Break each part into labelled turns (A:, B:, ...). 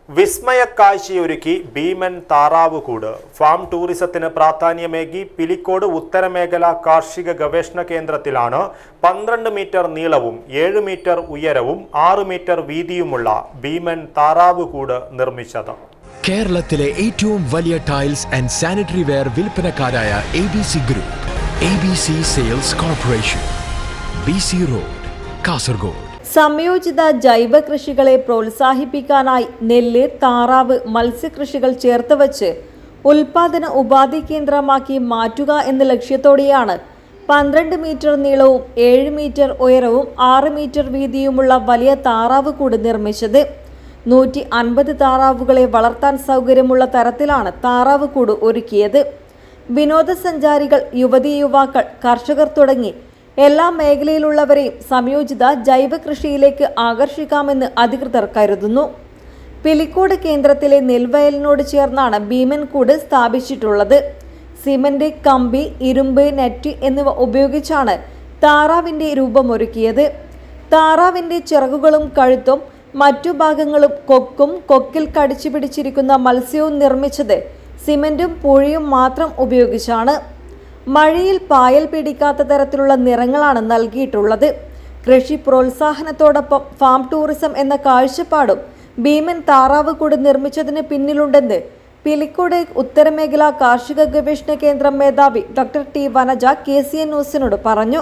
A: വിസ്മയക്കാഴ്ചയൊരുക്കി ഭീമൻ താറാവുകൂട്. Farm ടൂറിസത്തിന് പ്രാധാന്യമേകി പിലിക്കോട് ഉത്തരമേഖല കാർഷിക ഗവേഷണ കേന്ദ്രത്തിലാണ് 12 മീറ്റർ നീളവും 7 മീറ്റർ ഉയരവും 6 മീറ്റർ വീതിയുമുള്ള ഭീമൻ താറാവുകൂട് നിർമ്മിച്ചത്.
B: കേരളത്തിലെ ഏറ്റവും വലിയ ടൈൽസ് ആൻഡ് സാനിറ്ററി വെയർ വിൽപ്പനക്കാരായ ABC group, ABC sales corporation, BC road, Kasaragod.
C: സംയോജിത ജൈവ കൃഷികളെ പ്രോത്സാഹിപ്പിക്കാനായി നെല്ല്, താറാവ്, മത്സ്യകൃഷികൾ ചേർത്ത് വച്ച് ഉൽപാദന ഉപാധി കേന്ദ്രമാക്കി മാറ്റുക എന്ന ലക്ഷ്യത്തോടെയാണ് 12 മീറ്റർ നീളവും 7 മീറ്റർ ഉയരവും 6 മീറ്റർ വീതിയുമുള്ള വലിയ താറാവ് കൂട് നിർമ്മിച്ചത്. 150 താറാവുകളെ വളർത്താൻ സൗകര്യമുള്ള തരത്തിലാണ് താറാവ് കൂട് ഒരുക്കിയത്. വിനോദസഞ്ചാരികൾ, യുവതീ യുവാക്കൾ, കർഷകർ തുടങ്ങി എല്ലാ മേഖലയിലുള്ളവരെയും സംയോജിത ജൈവ കൃഷിയിലേക്ക് ആകർഷിക്കാമെന്ന് അധികൃതർ കരുതുന്നു. പിലിക്കോട് കേന്ദ്രത്തിലെ നെൽവയലിനോട് ചേർന്നാണ് ഭീമൻ കൂട് സ്ഥാപിച്ചിട്ടുള്ളത്. സിമന്റ്, കമ്പി, ഇരുമ്പ്, നെറ്റ് എന്നിവ ഉപയോഗിച്ചാണ് താറാവിന്റെ രൂപമൊരുക്കിയത്. താറാവിന്റെ ചിറകുകളും കഴുത്തും മറ്റു ഭാഗങ്ങളും കൊക്കും കൊക്കിൽ കടിച്ചു പിടിച്ചിരിക്കുന്ന മത്സ്യവും നിർമ്മിച്ചത് സിമന്റും പൂഴിയും മാത്രം ഉപയോഗിച്ചാണ്. മഴയിൽ പായൽ പിടിക്കാത്ത തരത്തിലുള്ള നിറങ്ങളാണ് നൽകിയിട്ടുള്ളത്. കൃഷി പ്രോത്സാഹനത്തോടൊപ്പം ഫാം ടൂറിസം എന്ന കാഴ്ചപ്പാടും ഭീമൻ താറാവ് കൂട് നിർമ്മിച്ചതിന് പിന്നിലുണ്ടെന്ന് പിലിക്കോട് ഉത്തരമേഖല കാർഷിക ഗവേഷണ കേന്ദ്രം മേധാവി ഡോക്ടർ ടി വനജ KCN ന്യൂസിനോട് പറഞ്ഞു.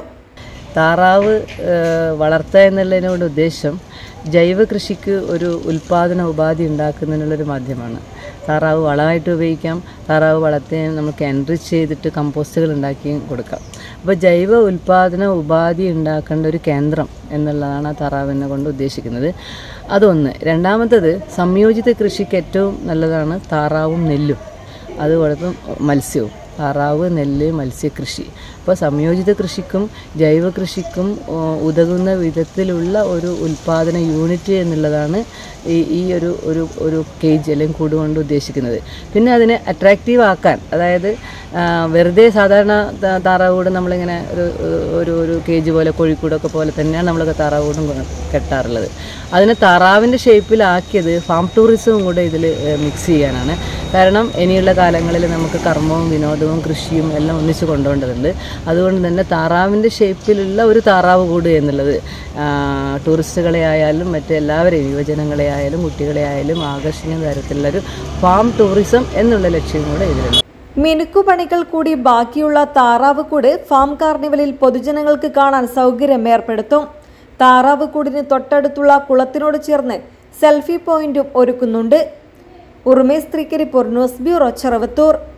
D: താറാവ് വളർത്തുക എന്നുള്ളതിനോട് ഉദ്ദേശം ജൈവ കൃഷിക്ക് ഒരു ഉൽപാദന ഉപാധി ഉണ്ടാക്കുന്നതിനുള്ളൊരു മാധ്യമമാണ്. താറാവ് വളമായിട്ട് ഉപയോഗിക്കാം. താറാവ് വളർത്തി നമുക്ക് എൻറിച്ച് ചെയ്തിട്ട് കമ്പോസ്റ്റുകൾ ഉണ്ടാക്കിയും കൊടുക്കാം. അപ്പോൾ ജൈവ ഉൽപാദന ഉപാധി ഉണ്ടാക്കേണ്ട ഒരു കേന്ദ്രം എന്നുള്ളതാണ് ആ താറാവിനെ കൊണ്ട് ഉദ്ദേശിക്കുന്നത്. അതൊന്ന്. രണ്ടാമത്തത്, സംയോജിത കൃഷിക്ക് ഏറ്റവും നല്ലതാണ് താറാവും നെല്ലും, അതുപോലെ മത്സ്യവും. താറാവ്, നെല്ല്, മത്സ്യകൃഷി. അപ്പോൾ സംയോജിത കൃഷിക്കും ജൈവ കൃഷിക്കും ഉതകുന്ന വിധത്തിലുള്ള ഒരു ഉൽപാദന യൂണിറ്റ് എന്നുള്ളതാണ് ഈ ഒരു കേജ് അല്ലെങ്കിൽ കൂട് കൊണ്ട് ഉദ്ദേശിക്കുന്നത്. പിന്നെ അതിനെ അട്രാക്റ്റീവ് ആക്കാൻ, അതായത് വെറുതെ സാധാരണ താറാവ് കൂട് നമ്മളിങ്ങനെ ഒരു കേജ് പോലെ, കോഴിക്കൂടൊക്കെ പോലെ തന്നെയാണ് നമ്മളൊക്കെ താറാവ് കൂടും കെട്ടാറുള്ളത്. അതിനെ താറാവിൻ്റെ ഷേപ്പിലാക്കിയത് ഫാം ടൂറിസവും കൂടെ ഇതിൽ മിക്സ് ചെയ്യാനാണ്. കാരണം ഇനിയുള്ള കാലങ്ങളിൽ നമുക്ക് കർമ്മവും വിനോദവും കൃഷിയും എല്ലാം ഒന്നിച്ച് കൊണ്ടുപോകേണ്ടതുണ്ട്. അതുകൊണ്ട് തന്നെ താറാവിൻ്റെ ഷേപ്പിലുള്ള ഒരു താറാവ് കൂട് എന്നുള്ളത് ടൂറിസ്റ്റുകളെ ആയാലും മറ്റെല്ലാവരെയും, യുവജനങ്ങളെ ആയാലും കുട്ടികളെ ആയാലും ആകർഷിക്കുന്ന തരത്തിലുള്ളൊരു ഫാം ടൂറിസം എന്നുള്ള ലക്ഷ്യം കൂടെ ഇതിലുണ്ട്.
C: മിനുക്കുപണികൾ കൂടി ബാക്കിയുള്ള താറാവ് കൂട് ഫാം കാർണിവലിൽ പൊതുജനങ്ങൾക്ക് കാണാൻ സൗകര്യം ഏർപ്പെടുത്തും. താറാവ് കൂടിന് തൊട്ടടുത്തുള്ള കുളത്തിനോട് ചേർന്ന് സെൽഫി പോയിന്റും ഒരുക്കുന്നുണ്ട്. ഉർമേസ് 3 ന്യൂസ് ബ്യൂറോ, ചെറുവത്തൂർ.